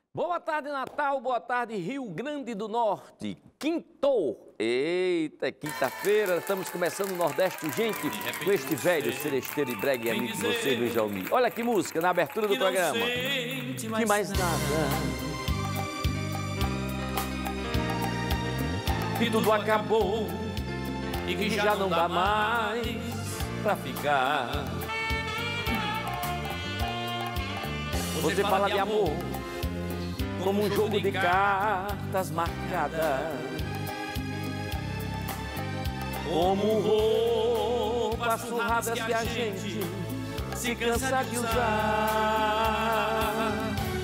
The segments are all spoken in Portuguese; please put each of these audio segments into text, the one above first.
Boa tarde, Natal. Boa tarde, Rio Grande do Norte. Quintou. Eita, quinta-feira. Estamos começando o Nordeste, gente, com este velho seresteiro e bregue amigo de você, Luiz Almir. Olha que música na abertura do programa. Que mais nada. E tudo acabou. E que já não dá mais pra ficar. Você fala de amor como um jogo de cartas marcadas, como roupas surradas que a gente se cansa de usar.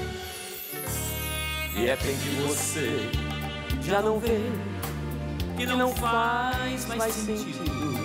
De repente você já não vê que não faz mais sentido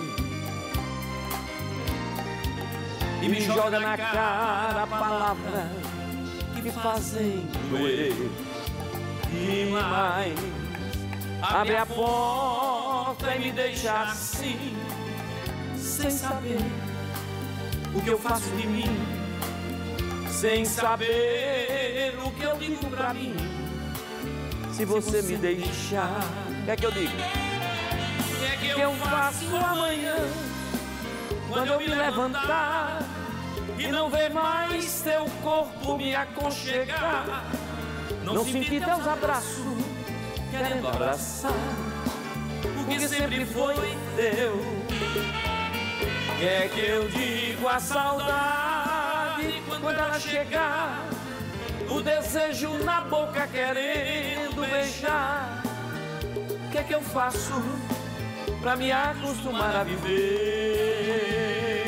e me joga na cara palavras que me fazem doer demais. Abre a porta e me deixa assim, sem saber o que eu faço de mim, sem saber o que eu digo pra mim. Se você me deixar, o que é que eu digo? O que é que eu faço amanhã, quando eu me levantar e não ver mais teu corpo me aconchegar, não sentir teus abraços querendo abraçar o que sempre foi teu. O que é que eu digo à saudade quando ela chegar, o desejo na boca querendo beijar? O que é que eu faço pra me acostumar a viver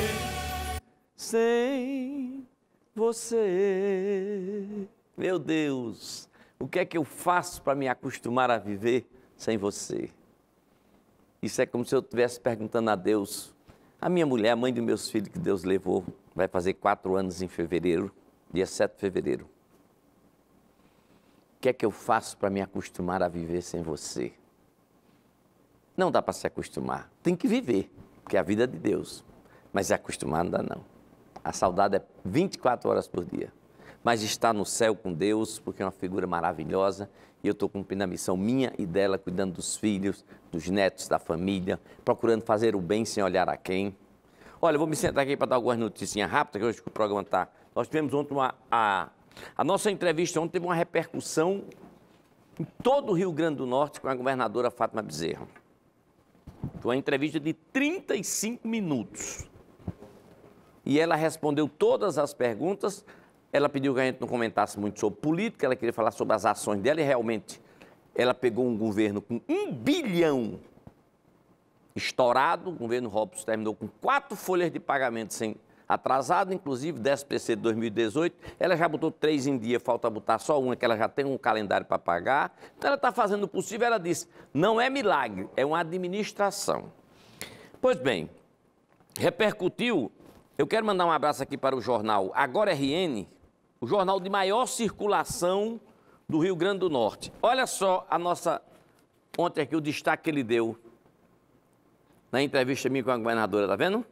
sem você? Meu Deus, o que é que eu faço para me acostumar a viver sem você? Isso é como se eu estivesse perguntando a Deus. A minha mulher, a mãe dos meus filhos que Deus levou, vai fazer 4 anos em fevereiro, dia 7 de fevereiro. O que é que eu faço para me acostumar a viver sem você? Não dá para se acostumar, tem que viver, porque a vida é de Deus. Mas se acostumar não dá não. A saudade é 24 horas por dia. Mas está no céu com Deus, porque é uma figura maravilhosa. E eu estou cumprindo a missão minha e dela, cuidando dos filhos, dos netos, da família, procurando fazer o bem sem olhar a quem. Olha, eu vou me sentar aqui para dar algumas notícias rápidas, que hoje o programa está... Nós tivemos ontem a nossa entrevista ontem teve uma repercussão em todo o Rio Grande do Norte com a governadora Fátima Bezerra. Foi uma entrevista de 35 minutos. E ela respondeu todas as perguntas. Ela pediu que a gente não comentasse muito sobre política, ela queria falar sobre as ações dela e realmente ela pegou um governo com 1 bilhão estourado. O governo Robson terminou com 4 folhas de pagamento sem atrasado, inclusive 10% de 2018. Ela já botou 3 em dia, falta botar só uma, que ela já tem um calendário para pagar. Então ela está fazendo o possível. Ela disse, não é milagre, é uma administração. Pois bem, repercutiu. Eu quero mandar um abraço aqui para o jornal Agora RN, o jornal de maior circulação do Rio Grande do Norte. Olha só a nossa, ontem aqui o destaque que ele deu na entrevista minha com a governadora, tá vendo?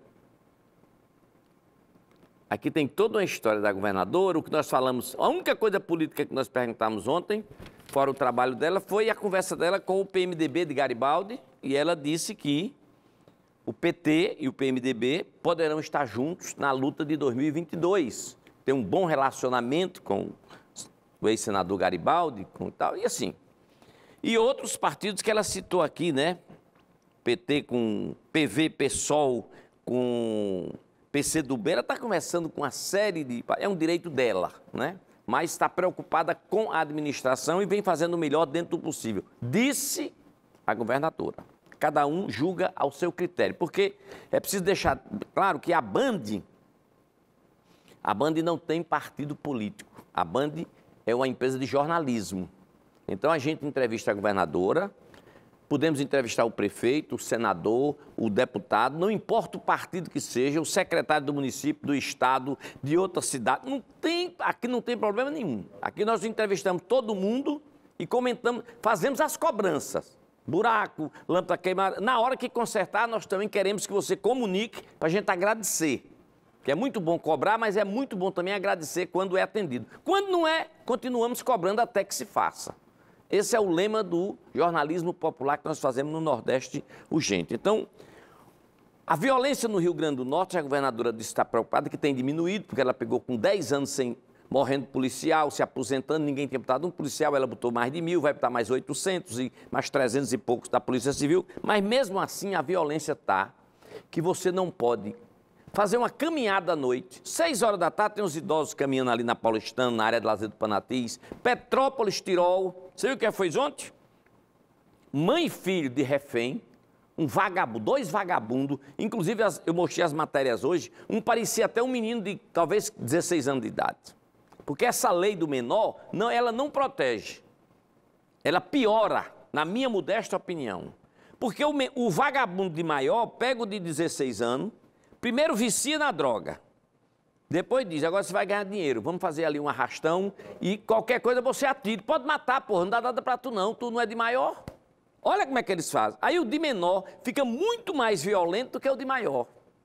Aqui tem toda uma história da governadora, o que nós falamos, a única coisa política que nós perguntamos ontem, fora o trabalho dela, foi a conversa dela com o PMDB de Garibaldi, e ela disse que o PT e o PMDB poderão estar juntos na luta de 2022. Tem um bom relacionamento com o ex-senador Garibaldi, com tal, e assim. E outros partidos que ela citou aqui, né? PT com PV, PSOL, com PCdoB, ela está conversando com uma série de... É um direito dela, né? Mas está preocupada com a administração e vem fazendo o melhor dentro do possível. Disse a governadora. Cada um julga ao seu critério, porque é preciso deixar claro que a Band não tem partido político. A Band é uma empresa de jornalismo. Então a gente entrevista a governadora, podemos entrevistar o prefeito, o senador, o deputado, não importa o partido que seja, o secretário do município, do estado, de outra cidade, aqui não tem problema nenhum. Aqui nós entrevistamos todo mundo e comentamos, fazemos as cobranças. Buraco, lâmpada queimada. Na hora que consertar, nós também queremos que você comunique para a gente agradecer. Que é muito bom cobrar, mas é muito bom também agradecer quando é atendido. Quando não é, continuamos cobrando até que se faça. Esse é o lema do jornalismo popular que nós fazemos no Nordeste Urgente. Então, a violência no Rio Grande do Norte, a governadora disse que está preocupada, que tem diminuído, porque ela pegou com 10 anos morrendo policial, se aposentando, ninguém tinha botado um policial, ela botou mais de 1.000, vai botar mais 800 e mais 300 e poucos da Polícia Civil. Mas mesmo assim a violência está, que você não pode fazer uma caminhada à noite. 6 horas da tarde tem os idosos caminhando ali na Paulistana, na área de lazer do Panatins. Petrópolis, Tirol. Você viu o que foi ontem? Mãe e filho de refém, dois vagabundos. Inclusive, eu mostrei as matérias hoje. Um parecia até um menino de talvez 16 anos de idade. Porque essa lei do menor, ela não protege. Ela piora, na minha modesta opinião. Porque o vagabundo de maior pega o de 16 anos, primeiro vicia na droga, depois diz, agora você vai ganhar dinheiro, vamos fazer ali um arrastão e qualquer coisa você atira. Pode matar, porra, não dá nada pra tu não é de maior. Olha como é que eles fazem. Aí o de menor fica muito mais violento do que o de maior.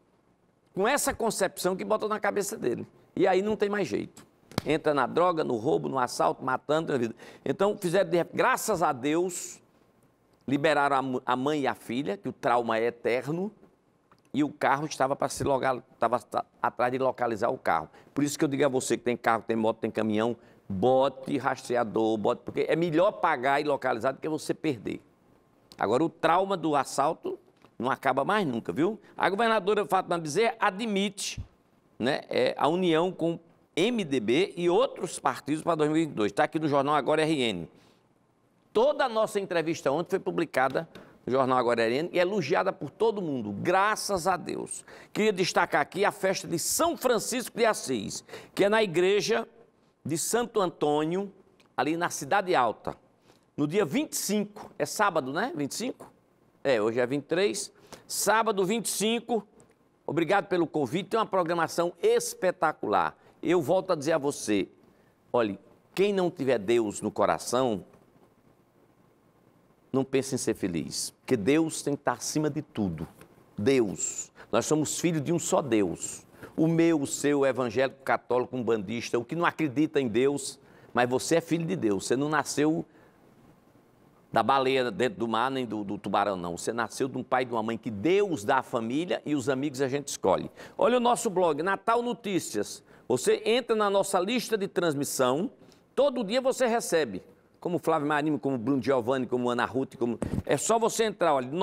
Com essa concepção que botam na cabeça dele. E aí não tem mais jeito. Entra na droga, no roubo, no assalto, matando. Então, graças a Deus, liberaram a mãe e a filha, que o trauma é eterno, e o carro estava atrás de localizar o carro. Por isso que eu digo a você que tem carro, tem moto, tem caminhão, bote rastreador, porque é melhor pagar e localizar do que você perder. Agora, o trauma do assalto não acaba mais nunca, viu? A governadora Fátima Bezerra admite, né, a união com MDB e outros partidos para 2022. Está aqui no Jornal Agora RN. Toda a nossa entrevista ontem foi publicada no Jornal Agora RN e elogiada por todo mundo, graças a Deus. Queria destacar aqui a festa de São Francisco de Assis, que é na igreja de Santo Antônio, ali na Cidade Alta. No dia 25, é sábado, né? 25? Hoje é 23. Sábado 25, obrigado pelo convite, tem uma programação espetacular. Eu volto a dizer a você, olhe, quem não tiver Deus no coração, não pense em ser feliz, porque Deus tem que estar acima de tudo. Deus. Nós somos filhos de um só Deus. O meu, o seu, o evangélico, católico, umbandista, o que não acredita em Deus, mas você é filho de Deus. Você não nasceu da baleia dentro do mar, nem do tubarão, não. Você nasceu de um pai e de uma mãe que Deus dá a família e os amigos a gente escolhe. Olha o nosso blog, Natal Notícias. Você entra na nossa lista de transmissão, todo dia você recebe. Como Flávio Marinho, como Bruno Giovanni, como Ana Ruth, é só você entrar, olha,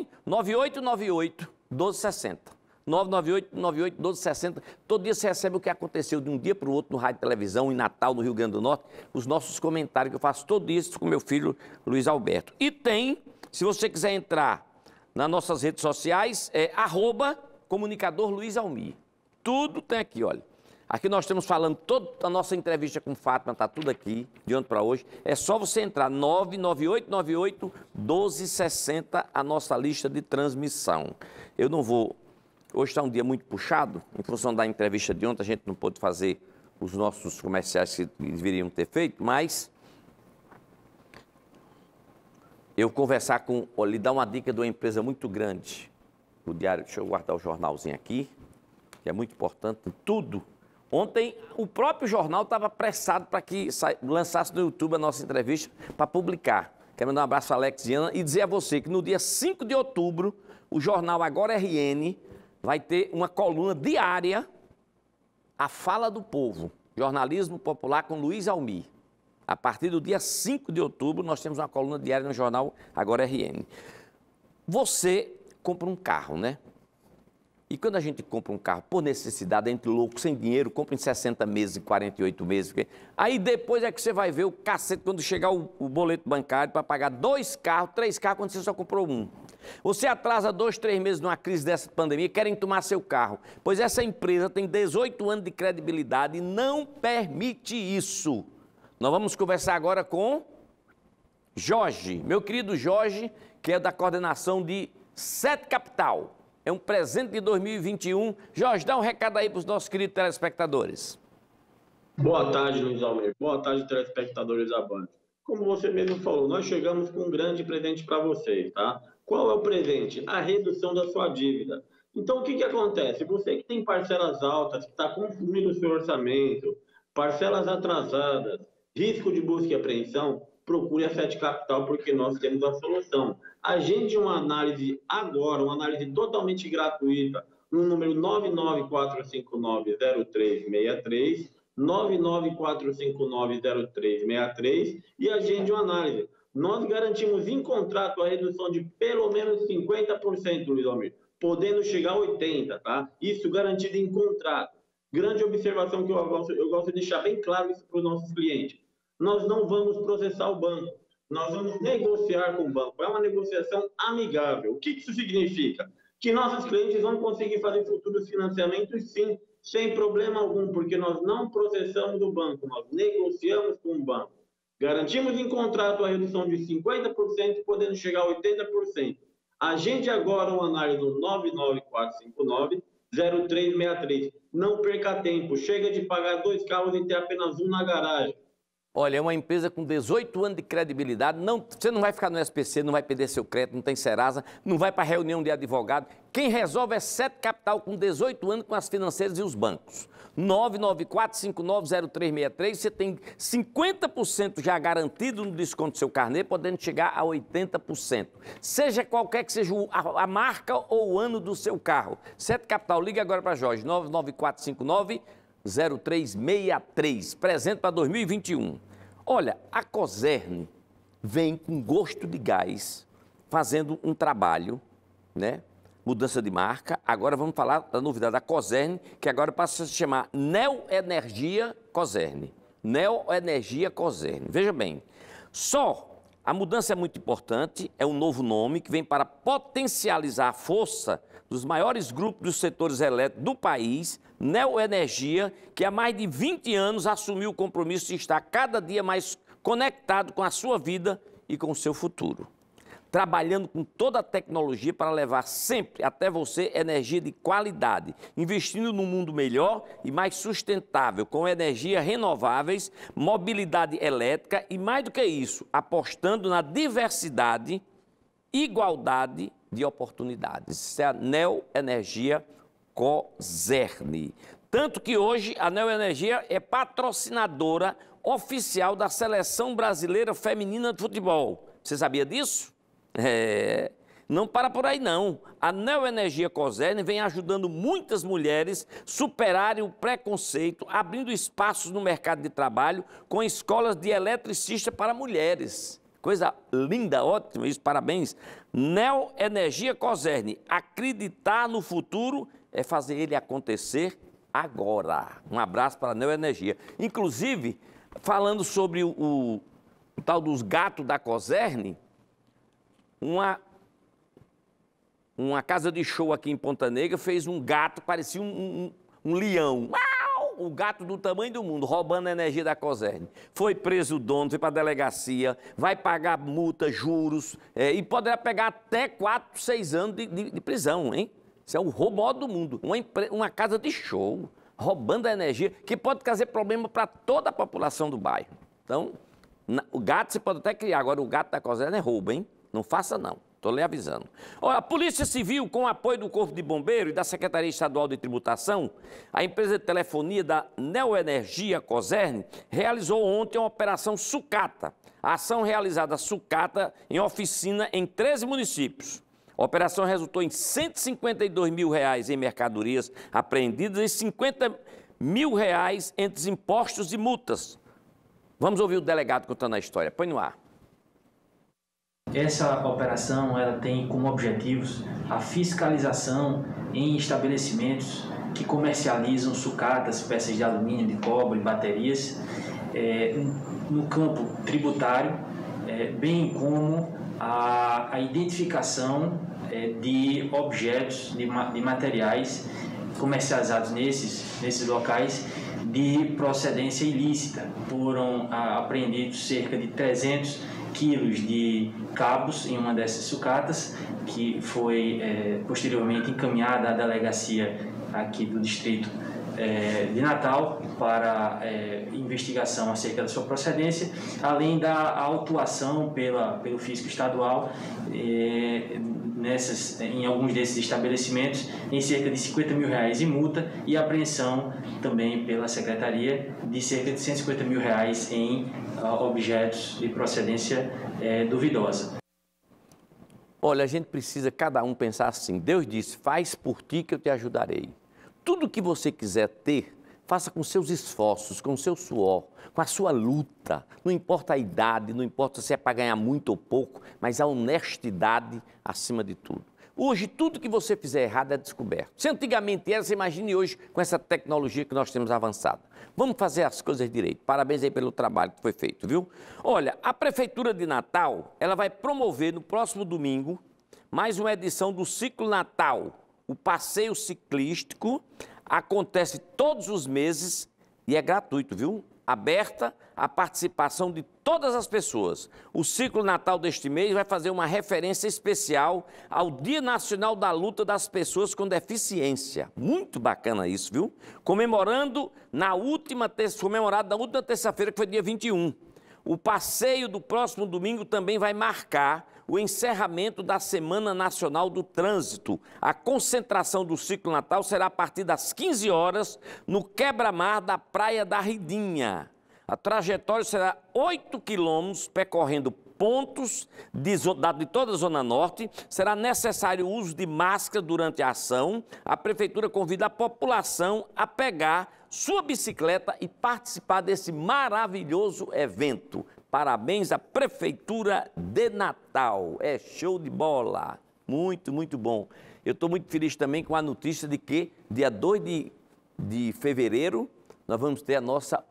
99898-1260. 99898-1260. Todo dia você recebe o que aconteceu de um dia para o outro no rádio e televisão, em Natal, no Rio Grande do Norte, os nossos comentários que eu faço todo isso com meu filho Luiz Alberto. E tem, se você quiser entrar nas nossas redes sociais, @comunicador Luiz Almir. Tudo tem aqui, olha. Aqui nós estamos falando toda a nossa entrevista com Fátima, está tudo aqui, de ontem para hoje. É só você entrar, 99898-1260, a nossa lista de transmissão. Eu não vou... Hoje está um dia muito puxado, em função da entrevista de ontem, a gente não pôde fazer os nossos comerciais que deveriam ter feito, mas eu conversar lhe dar uma dica de uma empresa muito grande, o Diário, deixa eu guardar o jornalzinho aqui, que é muito importante, tudo. Ontem, o próprio jornal estava apressado para que lançasse no YouTube a nossa entrevista para publicar. Quero mandar um abraço a Alex e Ana e dizer a você que no dia 5 de outubro, o jornal Agora RN vai ter uma coluna diária, A Fala do Povo, jornalismo popular com Luiz Almir. A partir do dia 5 de outubro, nós temos uma coluna diária no jornal Agora RN. Você compra um carro, né? E quando a gente compra um carro por necessidade, entre louco, sem dinheiro, compra em 60 meses, em 48 meses. Aí depois é que você vai ver o cacete quando chegar o boleto bancário para pagar 2 carros, 3 carros, quando você só comprou um. Você atrasa 2, 3 meses numa crise dessa pandemia, querem tomar seu carro. Pois essa empresa tem 18 anos de credibilidade e não permite isso. Nós vamos conversar agora com Jorge, meu querido Jorge, que é da coordenação de Sete Capital. É um presente de 2021. Jorge, dá um recado aí para os nossos queridos telespectadores. Boa tarde, Luiz Almir. Boa tarde, telespectadores da Band. Como você mesmo falou, nós chegamos com um grande presente para vocês, tá? Qual é o presente? A redução da sua dívida. Então, o que, que acontece? Você que tem parcelas altas, que está consumindo o seu orçamento, parcelas atrasadas, risco de busca e apreensão, procure a Sete Capital, porque nós temos a solução. Agende uma análise agora, uma análise totalmente gratuita, no número 994590363, 994590363, e agende uma análise. Nós garantimos em contrato a redução de pelo menos 50%, Luiz Almir, podendo chegar a 80%, tá? Isso garantido em contrato. Grande observação que eu gosto de deixar bem claro isso para os nossos clientes. Nós não vamos processar o banco, nós vamos negociar com o banco. É uma negociação amigável. O que isso significa? Que nossos clientes vão conseguir fazer futuros financiamentos, sim, sem problema algum, porque nós não processamos o banco, nós negociamos com o banco. Garantimos em contrato a redução de 50%, podendo chegar a 80%. Agende agora uma análise no 994590363. Não perca tempo. Chega de pagar 2 carros e ter apenas um na garagem. Olha, é uma empresa com 18 anos de credibilidade, você não vai ficar no SPC, não vai perder seu crédito, não tem Serasa, não vai para reunião de advogado. Quem resolve é Sete Capital, com 18 anos, com as financeiras e os bancos. 994590363, você tem 50% já garantido no desconto do seu carnê, podendo chegar a 80%. Seja qualquer que seja a marca ou o ano do seu carro. Sete Capital, ligue agora para Jorge, 994590363, presente para 2021. Olha, a Cosern vem com gosto de gás, fazendo um trabalho, né? Mudança de marca. Agora vamos falar da novidade da Cosern, que agora passa a se chamar Neoenergia Cosern. Neoenergia Cosern. Veja bem, a mudança é muito importante, é um novo nome que vem para potencializar a força dos maiores grupos dos setores elétricos do país, Neoenergia, que há mais de 20 anos assumiu o compromisso de estar cada dia mais conectado com a sua vida e com o seu futuro. Trabalhando com toda a tecnologia para levar sempre até você energia de qualidade, investindo num mundo melhor e mais sustentável, com energias renováveis, mobilidade elétrica e, mais do que isso, apostando na diversidade, igualdade de oportunidades. Isso é a Neoenergia Cosern. Tanto que hoje a Neoenergia é patrocinadora oficial da Seleção Brasileira Feminina de Futebol. Você sabia disso? Não para por aí não. A Neoenergia Cosern vem ajudando muitas mulheres a superarem o preconceito, abrindo espaços no mercado de trabalho com escolas de eletricista para mulheres. Coisa linda, ótimo, isso, parabéns. Neoenergia Cosern, acreditar no futuro é fazer ele acontecer agora. Um abraço para a Neoenergia. Inclusive, falando sobre o tal dos gatos da Cosern, uma casa de show aqui em Ponta Negra fez um gato, parecia um leão. Uau! O gato do tamanho do mundo, roubando a energia da Cosern. Foi preso o dono, foi para a delegacia, vai pagar multa, juros, e poderá pegar até 4, 6 anos de prisão, hein? Isso é o roubo do mundo. Uma casa de show, roubando a energia, que pode trazer problema para toda a população do bairro. Então, o gato você pode até criar, agora o gato da Cosern é roubo, hein? Não faça não, estou lhe avisando. Olha, a Polícia Civil, com o apoio do Corpo de Bombeiro e da Secretaria Estadual de Tributação, a empresa de telefonia da Neoenergia Cosern realizou ontem uma operação sucata. A ação realizada sucata em oficina em 13 municípios. A operação resultou em R$152 mil em mercadorias apreendidas e R$50 mil entre impostos e multas. Vamos ouvir o delegado contando a história. Põe no ar. Essa operação ela tem como objetivos a fiscalização em estabelecimentos que comercializam sucatas, peças de alumínio, de cobre, baterias, no campo tributário, bem como a identificação de objetos, de materiais comercializados nesses locais de procedência ilícita. Foram apreendidos cerca de 300 quilos de cabos em uma dessas sucatas, que foi posteriormente encaminhada à delegacia aqui do distrito de Natal para investigação acerca da sua procedência, além da autuação pelo fisco estadual em alguns desses estabelecimentos em cerca de R$50 mil em multa e apreensão também pela Secretaria de cerca de R$150 mil em objetos de procedência duvidosa. Olha, a gente precisa cada um pensar assim. Deus disse, faz por ti que eu te ajudarei. Tudo que você quiser ter, faça com seus esforços, com o seu suor, com a sua luta. Não importa a idade, não importa se é para ganhar muito ou pouco, mas a honestidade acima de tudo. Hoje, tudo que você fizer errado é descoberto. Se antigamente era, você imagine hoje com essa tecnologia que nós temos avançada. Vamos fazer as coisas direito. Parabéns aí pelo trabalho que foi feito, viu? Olha, a Prefeitura de Natal, ela vai promover no próximo domingo mais uma edição do Ciclo Natal. O passeio ciclístico acontece todos os meses e é gratuito, viu? Aberta a participação de todas as pessoas. O Ciclo Natal deste mês vai fazer uma referência especial ao Dia Nacional da Luta das Pessoas com Deficiência. Muito bacana isso, viu? Comemorado na última terça-feira, que foi dia 21. O passeio do próximo domingo também vai marcar o encerramento da Semana Nacional do Trânsito. A concentração do Ciclo Natal será a partir das 15 horas no quebra-mar da Praia da Ridinha. A trajetória será 8 quilômetros percorrendo pontos de toda a Zona Norte. Será necessário o uso de máscara durante a ação. A Prefeitura convida a população a pegar sua bicicleta e participar desse maravilhoso evento. Parabéns à Prefeitura de Natal. É show de bola. Muito, muito bom. Eu estou muito feliz também com a notícia de que dia 2 de fevereiro nós vamos ter a nossa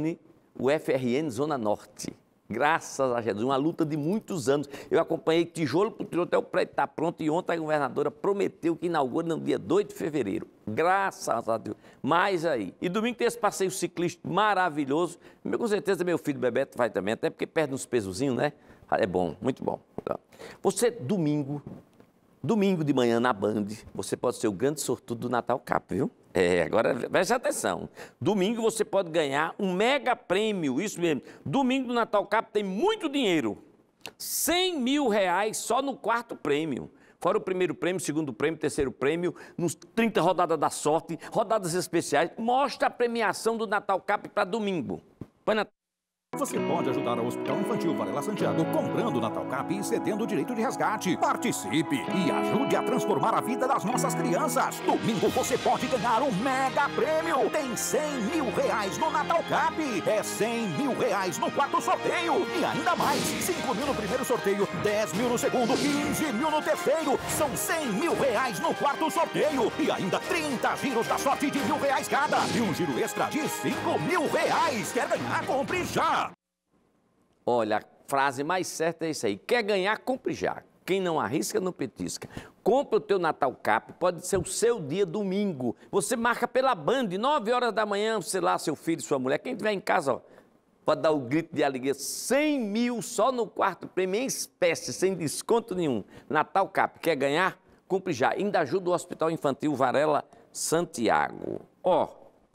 UFRN Zona Norte. Graças a Jesus, uma luta de muitos anos. Eu acompanhei tijolo por tijolo até o prédio estar pronto e ontem a governadora prometeu que inaugura no dia 2 de fevereiro. Graças a Deus. Mais aí. E domingo tem esse passeio ciclístico maravilhoso. Com certeza meu filho Bebeto vai também, até porque perde uns pesozinhos, né? É bom, muito bom. Você, domingo de manhã na Band, você pode ser o grande sortudo do Natal Cap, viu? Agora preste atenção. Domingo você pode ganhar um mega prêmio, isso mesmo. Domingo do Natal Cap tem muito dinheiro. R$100 mil só no quarto prêmio. Fora o primeiro prêmio, segundo prêmio, terceiro prêmio, nos 30 rodadas da sorte, rodadas especiais. Mostra a premiação do Natal Cap para domingo. Põe na... Você pode ajudar ao Hospital Infantil Varela Santiago comprando o Natal Cap e cedendo o direito de resgate. Participe e ajude a transformar a vida das nossas crianças. Domingo você pode ganhar um mega prêmio. Tem R$100 mil no Natal Cap. É R$100 mil no quarto sorteio. E ainda mais, 5 mil no primeiro sorteio, 10 mil no segundo, 15 mil no terceiro. São R$100 mil no quarto sorteio. E ainda 30 giros da sorte de R$1.000 cada. E um giro extra de R$5 mil. Quer ganhar? Compre já. Olha, a frase mais certa é isso aí. Quer ganhar, compre já. Quem não arrisca, não petisca. Compre o teu Natal Cap, pode ser o seu dia domingo. Você marca pela Band, 9 horas da manhã, sei lá, seu filho, sua mulher, quem estiver em casa, ó, pode dar o grito de alegria. 100 mil só no quarto prêmio, em espécie, sem desconto nenhum. Natal Cap, quer ganhar? Compre já. Ainda ajuda o Hospital Infantil Varela Santiago. Ó,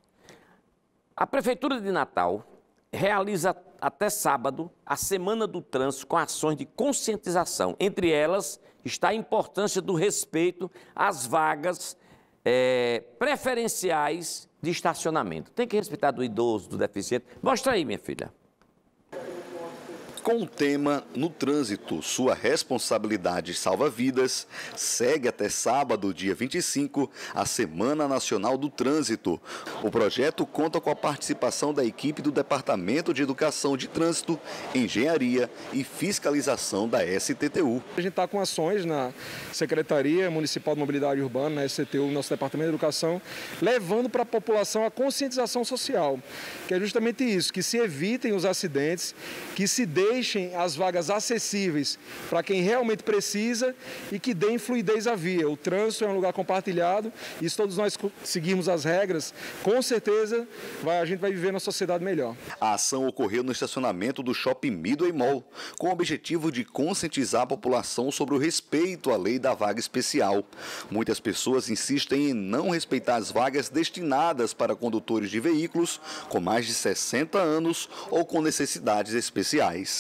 a Prefeitura de Natal realiza até sábado a Semana do Trânsito com ações de conscientização. Entre elas está a importância do respeito às vagas preferenciais de estacionamento. Tem que respeitar do idoso, do deficiente. Mostra aí, minha filha. Com o tema No Trânsito, sua responsabilidade salva vidas, segue até sábado, dia 25, a Semana Nacional do Trânsito. O projeto conta com a participação da equipe do Departamento de Educação de Trânsito, Engenharia e Fiscalização da STTU. A gente está com ações na Secretaria Municipal de Mobilidade Urbana, na STTU, nosso Departamento de Educação, levando para a população a conscientização social, que é justamente isso, que se evitem os acidentes, que se deixem as vagas acessíveis para quem realmente precisa e que deem fluidez à via. O trânsito é um lugar compartilhado e se todos nós seguirmos as regras, com certeza a gente vai viver numa sociedade melhor. A ação ocorreu no estacionamento do Shopping Midway Mall, com o objetivo de conscientizar a população sobre o respeito à lei da vaga especial. Muitas pessoas insistem em não respeitar as vagas destinadas para condutores de veículos com mais de 60 anos ou com necessidades especiais.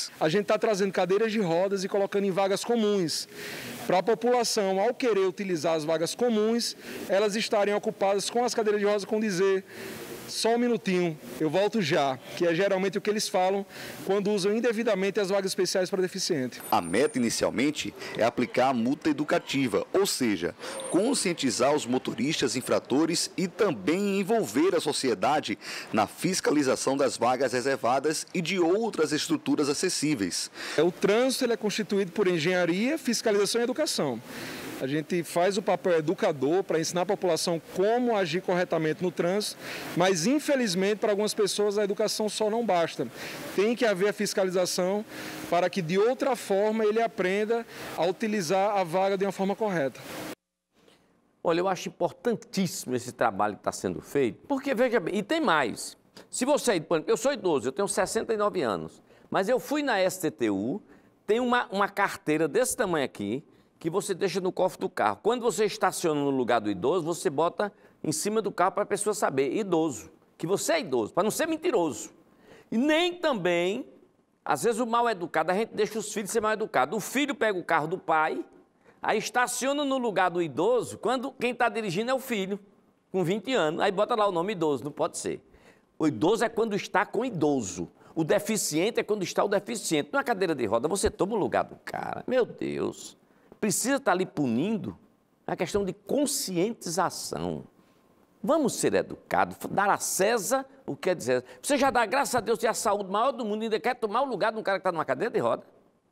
vagas. A gente está trazendo cadeiras de rodas e colocando em vagas comuns, para a população, ao querer utilizar as vagas comuns, elas estarem ocupadas com as cadeiras de rodas, com dizer: só um minutinho, eu volto já, que é geralmente o que eles falam quando usam indevidamente as vagas especiais para deficiente. A meta inicialmente é aplicar a multa educativa, ou seja, conscientizar os motoristas infratores e também envolver a sociedade na fiscalização das vagas reservadas e de outras estruturas acessíveis. O trânsito ele é constituído por engenharia, fiscalização e educação. A gente faz o papel educador para ensinar a população como agir corretamente no trânsito, mas infelizmente para algumas pessoas a educação só não basta. Tem que haver a fiscalização para que de outra forma ele aprenda a utilizar a vaga de uma forma correta. Olha, eu acho importantíssimo esse trabalho que está sendo feito, porque, veja bem, e tem mais. Se você, eu sou idoso, eu tenho 69 anos, mas eu fui na STTU, tem uma carteira desse tamanho aqui, que você deixa no cofre do carro. Quando você estaciona no lugar do idoso, você bota em cima do carro para a pessoa saber, idoso, que você é idoso, para não ser mentiroso. E nem também, às vezes o mal educado, a gente deixa os filhos ser mal educados. O filho pega o carro do pai, aí estaciona no lugar do idoso, quando quem está dirigindo é o filho, com 20 anos, aí bota lá o nome idoso, não pode ser. O idoso é quando está com o idoso. O deficiente é quando está o deficiente. Numa cadeira de roda, você toma o lugar do cara. Meu Deus. Precisa estar ali punindo, é uma questão de conscientização. Vamos ser educados, dar a César o que é de César. Você já dá, graças a Deus, tem a saúde maior do mundo e ainda quer tomar o lugar de um cara que está numa cadeira de roda?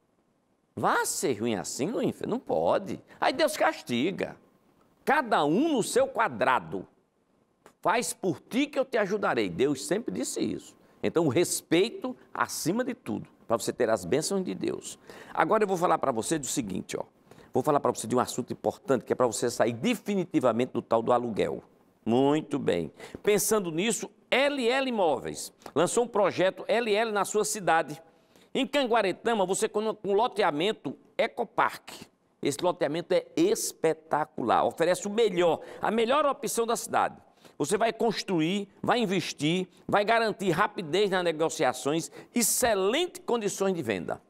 Vá ser ruim assim, não pode. Aí Deus castiga. Cada um no seu quadrado. Faz por ti que eu te ajudarei. Deus sempre disse isso. Então, o respeito acima de tudo, para você ter as bênçãos de Deus. Agora eu vou falar para você do seguinte, ó. Vou falar para você de um assunto importante, que é para você sair definitivamente do tal do aluguel. Muito bem. Pensando nisso, LL Imóveis lançou um projeto LL na sua cidade. Em Canguaretama, você com um loteamento Ecopark. Esse loteamento é espetacular, oferece o melhor, a melhor opção da cidade. Você vai construir, vai investir, vai garantir rapidez nas negociações, excelentes condições de venda.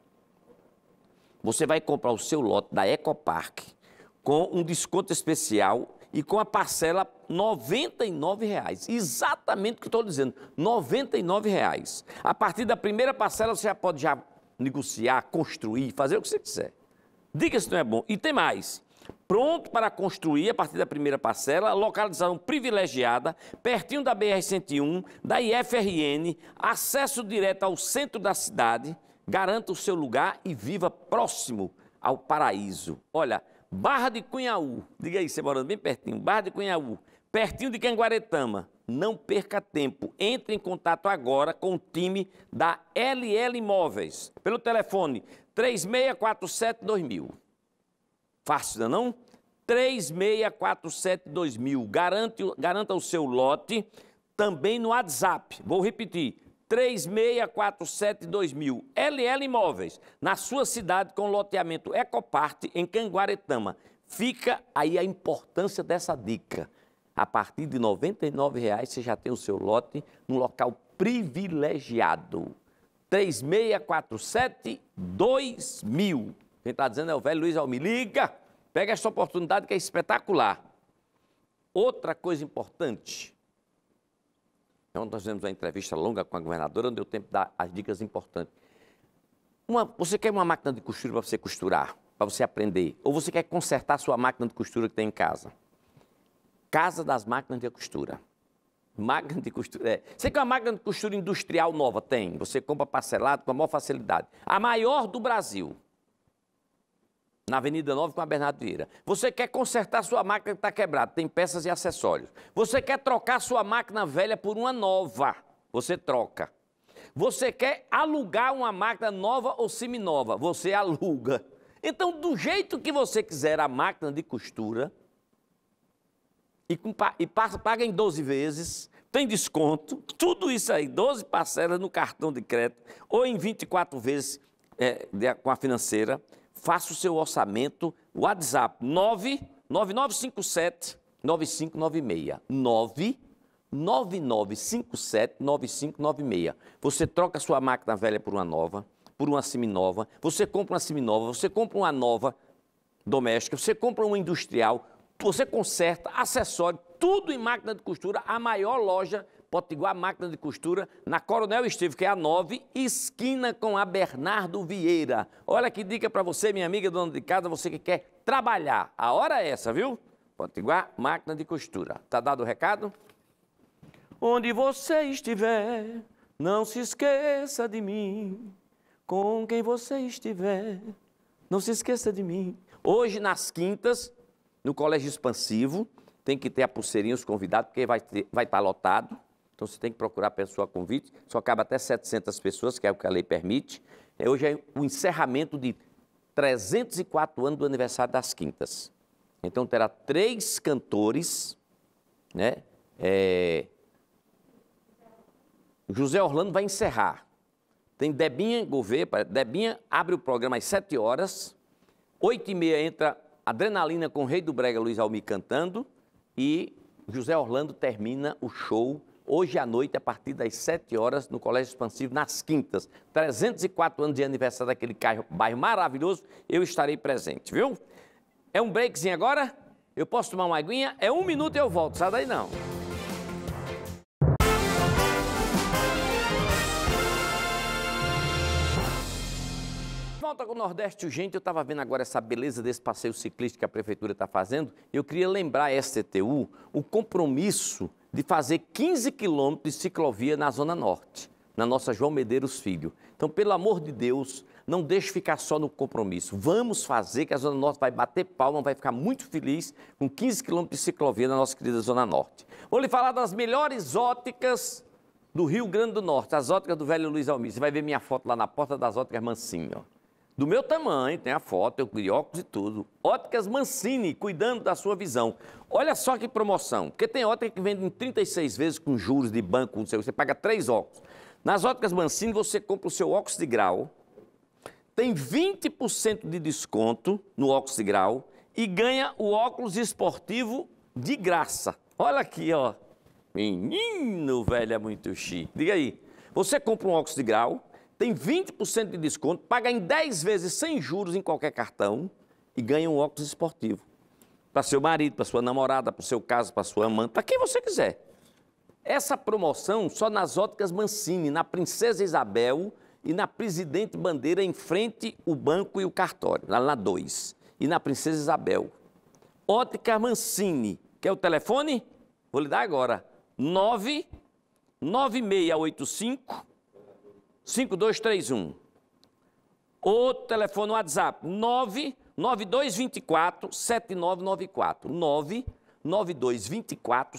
Você vai comprar o seu lote da Ecopark com um desconto especial e com a parcela R$ 99,00. Exatamente o que eu estou dizendo, R$ 99,00. A partir da primeira parcela você já pode negociar, construir, fazer o que você quiser. Diga se não é bom. E tem mais. Pronto para construir a partir da primeira parcela, localização privilegiada, pertinho da BR-101, da IFRN, acesso direto ao centro da cidade. Garanta o seu lugar e viva próximo ao paraíso. Olha, Barra de Cunhaú, diga aí, você morando bem pertinho, Barra de Cunhaú, pertinho de Canguaretama. Não perca tempo, entre em contato agora com o time da LL Imóveis, pelo telefone 3647-2000. Fácil, não? 3647-2000. Garanta o seu lote também no WhatsApp. Vou repetir. 3647-2000, LL Imóveis, na sua cidade com loteamento Ecopark em Canguaretama. Fica aí a importância dessa dica. A partir de R$ 99,00 você já tem o seu lote num local privilegiado. 3647-2000. Quem está dizendo é o velho Luiz Almir. Liga, pega essa oportunidade que é espetacular. Outra coisa importante. Então, nós fizemos uma entrevista longa com a governadora, não deu tempo de dar as dicas importantes. Você quer uma máquina de costura para você costurar, para você aprender? Ou você quer consertar a sua máquina de costura que tem em casa? Casa das Máquinas de Costura. Máquina de costura, Você quer uma máquina de costura industrial nova? Tem. Você compra parcelado com a maior facilidade. A maior do Brasil. Na Avenida 9 com a Bernardo Vieira. Você quer consertar sua máquina que está quebrada, tem peças e acessórios. Você quer trocar sua máquina velha por uma nova, você troca. Você quer alugar uma máquina nova ou seminova, você aluga. Então, do jeito que você quiser a máquina de costura, paga em 12 vezes, tem desconto, tudo isso aí, 12 parcelas no cartão de crédito ou em 24 vezes com a financeira. Faça o seu orçamento, WhatsApp 99957-9596. 99957-9596. Você troca a sua máquina velha por uma nova, por uma seminova, você compra uma seminova, você compra uma nova doméstica, você compra uma industrial, você conserta, acessório, tudo em máquina de costura, a maior loja Potiguar Máquina de Costura, na Coronel Estevo, que é a 9, esquina com a Bernardo Vieira. Olha que dica para você, minha amiga dona de casa, você que quer trabalhar. A hora é essa, viu? Potiguar Máquina de Costura. Tá dado o recado? Onde você estiver, não se esqueça de mim. Com quem você estiver, não se esqueça de mim. Hoje, nas quintas, no Colégio Expansivo, tem que ter a pulseirinha, os convidados, porque vai estar lotado. Então, você tem que procurar a pessoa a convite. Só cabe até 700 pessoas, que é o que a lei permite. Hoje é o encerramento de 304 anos do aniversário das quintas. Então, terá 3 cantores, né? José Orlando vai encerrar. Tem Debinha Gouveia. Debinha abre o programa às 7 horas. 8h30 entra Adrenalina com o Rei do Brega, Luiz Almir, cantando. E José Orlando termina o show hoje à noite, a partir das 7 horas, no Colégio Expansivo, nas quintas. 304 anos de aniversário daquele bairro maravilhoso, eu estarei presente, viu? É um breakzinho agora? Eu posso tomar uma aguinha? É 1 minuto e eu volto, sai daí não. Volta com o Nordeste Urgente. Eu estava vendo agora essa beleza desse passeio ciclístico que a Prefeitura está fazendo. Eu queria lembrar a STTU o compromisso de fazer 15 quilômetros de ciclovia na Zona Norte, na nossa João Medeiros Filho. Então, pelo amor de Deus, não deixe ficar só no compromisso. Vamos fazer, que a Zona Norte vai bater palma, vai ficar muito feliz com 15 quilômetros de ciclovia na nossa querida Zona Norte. Vou lhe falar das melhores óticas do Rio Grande do Norte, as óticas do velho Luiz Almir. Você vai ver minha foto lá na porta das óticas Mancini, ó. Do meu tamanho, tem a foto, eu criei óculos e tudo. Óticas Mancini, cuidando da sua visão. Olha só que promoção, porque tem ótica que vende em 36 vezes com juros de banco, não sei, você paga 3 óculos. Nas óticas Mancini, você compra o seu óculos de grau, tem 20% de desconto no óculos de grau e ganha o óculos esportivo de graça. Olha aqui, ó. Menino, velho, é muito chique. Diga aí, você compra um óculos de grau, tem 20% de desconto, paga em 10 vezes sem juros em qualquer cartão e ganha um óculos esportivo. Para seu marido, para sua namorada, para o seu caso, para sua amante, para quem você quiser. Essa promoção só nas óticas Mancini, na Princesa Isabel e na Presidente Bandeira, em frente o banco e o cartório, lá na 2. E na Princesa Isabel. Ótica Mancini, quer o telefone? Vou lhe dar agora. 99685 5231. Outro telefone no WhatsApp, 99224 7994. 99224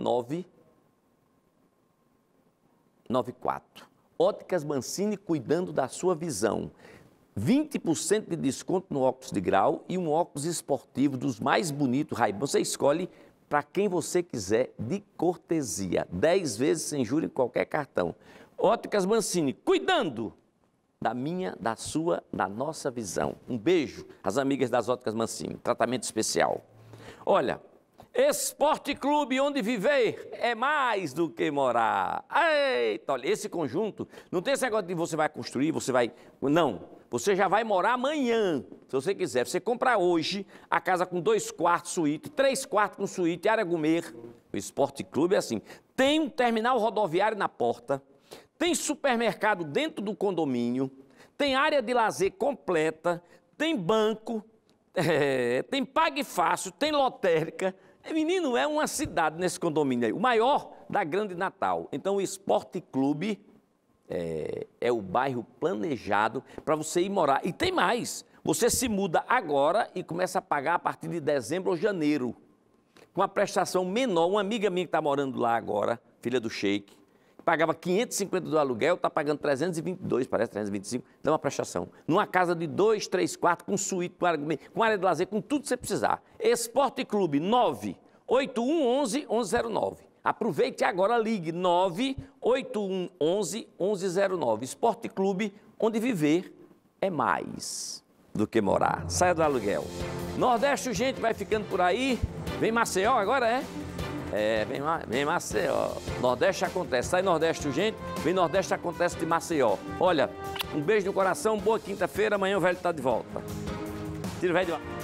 7994. Óticas Mancini, cuidando da sua visão. 20% de desconto no óculos de grau e um óculos esportivo dos mais bonitos, Ray-Ban. Você escolhe para quem você quiser, de cortesia. 10 vezes sem juros em qualquer cartão. Óticas Mancini, cuidando da minha, da sua, da nossa visão. Um beijo às amigas das Óticas Mancini, tratamento especial. Olha, Esporte Clube, onde viver é mais do que morar. Eita, olha, esse conjunto, não tem esse negócio de você vai construir, você vai... Não, você já vai morar amanhã, se você quiser. Você compra hoje a casa com 2 quartos suíte, 3 quartos com suíte, área gourmet. O Esporte Clube é assim, tem um terminal rodoviário na porta, tem supermercado dentro do condomínio, tem área de lazer completa, tem banco, tem Pague Fácil, tem lotérica. Menino, é uma cidade nesse condomínio aí, o maior da Grande Natal. Então, o Esporte Clube é o bairro planejado para você ir morar. E tem mais, você se muda agora e começa a pagar a partir de dezembro ou janeiro, com a prestação menor. Uma amiga minha que está morando lá agora, filha do Sheik, pagava 550 do aluguel, está pagando 322, parece 325, dá uma prestação. Numa casa de 2, 3 quartos, com suíte, com área de lazer, com tudo que você precisar. Esporte Clube, 98111-1109. Aproveite agora, ligue, 98111-1109. Esporte Clube, onde viver é mais do que morar. Saia do aluguel. Nordeste, gente, vai ficando por aí. Vem Maceió agora, é? Vem Maceió. Nordeste acontece. Sai Nordeste urgente, vem Nordeste acontece de Maceió. Olha, um beijo no coração, boa quinta-feira, amanhã o velho tá de volta. Tira o velho de lá.